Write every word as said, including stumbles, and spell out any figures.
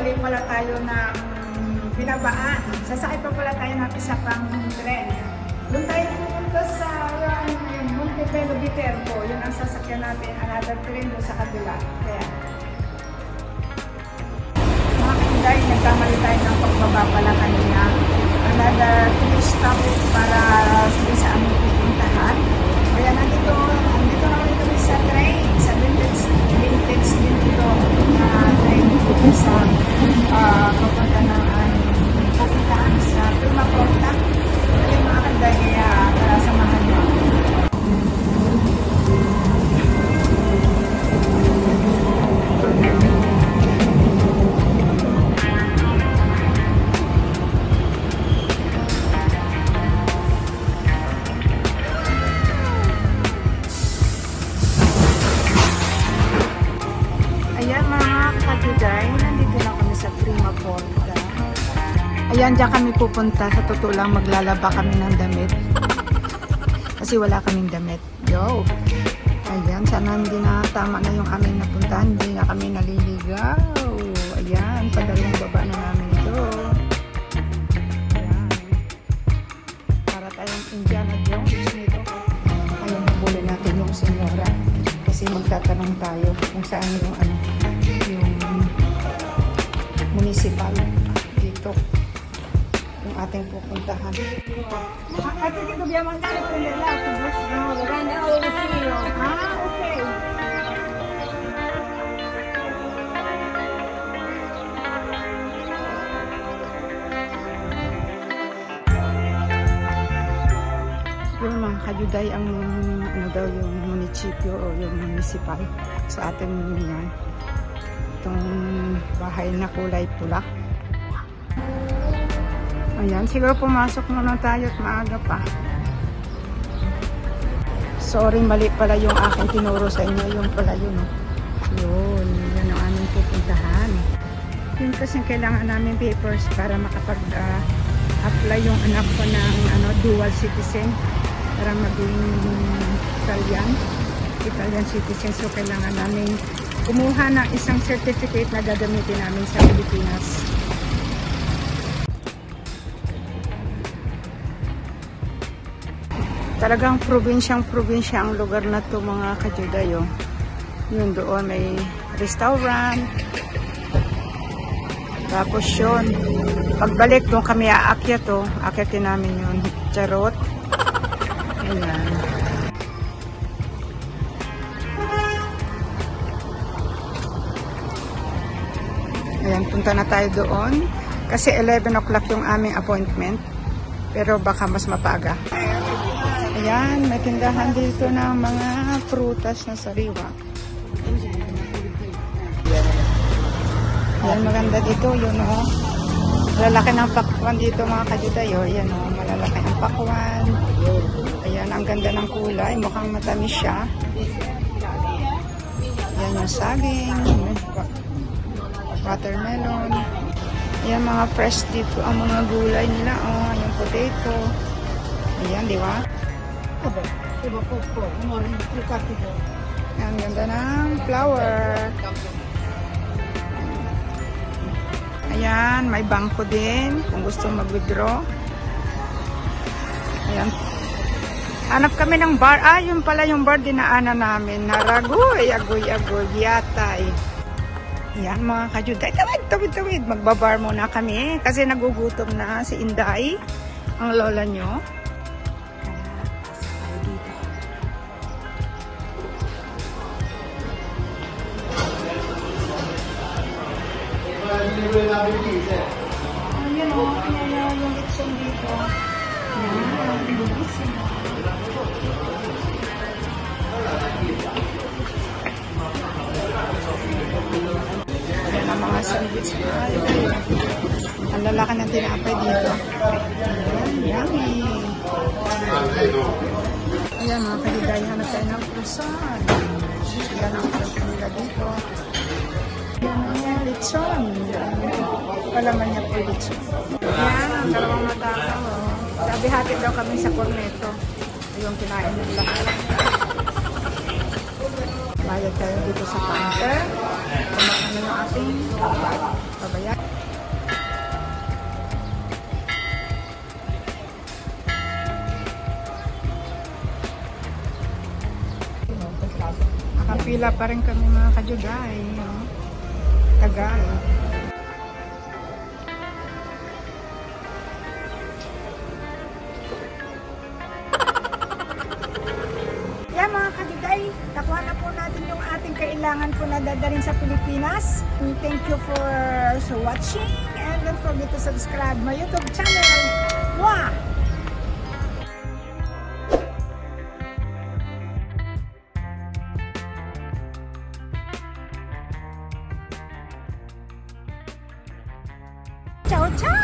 mali pala tayo ng binabaan. Sasakay pa pala tayo ng isa pang tren. Doon tayo pupunta sa Montebello Viterbo. Yun ang sasakyan natin. Another train doon sa kabila. Kaya, mga kainday, nagkamali tayo ng pagbaba pala kanina. Another three stop para sa aming pupuntahan. Kaya nandito, nandito na ulit kami sa train. Sa vintage, vintage din ito na train dito sa uh, papunta ng aming pupuntahan sa Tumaporta. Kaya mga kainday, kaya para samahan nyo. Ayan, dyan kami pupunta. Sa totoo lang, maglalaba kami ng damit. Kasi wala kaming damit. Yo! Ayan, sana hindi na tama na yung aming napuntahan. Hindi na kami naliligaw. Ayan, padalong baba na namin ito. Ayan. Para tayong Indiana Jones nito. Ayan, nabuli natin yung senyora. Kasi magtatanong tayo kung saan yung ano, yung municipal dito. Yung ating pupuntahan. Ate, dito biyaman tayo kung nila. Ah, okay. Yung mga kayuday ang ano daw yung munisipyo o yung municipal sa atin yan. Itong bahay na kulay pula. Ayan, siguro pumasok muna tayo at maaga pa. Sorry, mali pala yung aking tinuro sa inyo. Yung pala yun. Yun, yun ang aming pupuntahan. Yun kasi kailangan namin papers para makapag-apply uh, yung anak ko ng ano, dual citizen. Para maging Italian. Italian citizen. So, kailangan namin kumuha ng isang certificate na gagamitin namin sa Pilipinas. Talagang probinsyang-probinsya ang lugar na to mga kajudayo. Yun doon may restaurant. Tapos yun, pagbalik doon kami aakyat to. Aakyatin namin yun. Charot. Ayan. Ayan, punta na tayo doon. Kasi eleven o'clock yung aming appointment. Pero baka mas mapaga. Ayan, may tindahan dito ng mga prutas na sariwa. Ayan, maganda dito. Yun o. Malalaki ng pakwan dito mga kajudayo. Ayan o, malalaki ng pakwan. Ayan, ang ganda ng kulay. Mukhang matamis siya. Ayan yung saging. Watermelon. Ayan, mga fresh dito. Ang mga gulay nila. O, yung potato. Ayan, di ba? Ang ganda ng flower. Ayan, may bangko din kung gusto mag-withdraw. Ayan. Hanap kami ng bar. Ah, yun pala yung bar dinaanan namin. Naragoy, agoy, agoy, yatay. Ayan mga kajuday. Tawid, tawid, tawid. Magbabar muna kami kasi nagugutom na si Inday, ang lola nyo. Ayan o, kaya yung lechon dito. Ayan, lechon. Ayan ang mga sandwich. Ang lalaki ng tinapay dito. Ayan, yummy. Ayan mga kaligay, hanap tayo ng croissant. Ayan ang croissant nila dito. Ayan ang lechon. Palaman niya po lechon. Ayan ang dalawang matakaw. Sabi hatid daw kami sa Corneto. Yung kinain ng lahat. Bayad tayo dito sa counter. Kumakan na yung ating babayad. Nakapila pa rin kami mga kajuday. No? Tagal. Yan mga kajuday, nakuha na po natin yung ating kailangan po na dadalhin sa Pilipinas. Thank you for so watching and don't forget to subscribe my YouTube channel. Mwah! Ciao, ciao!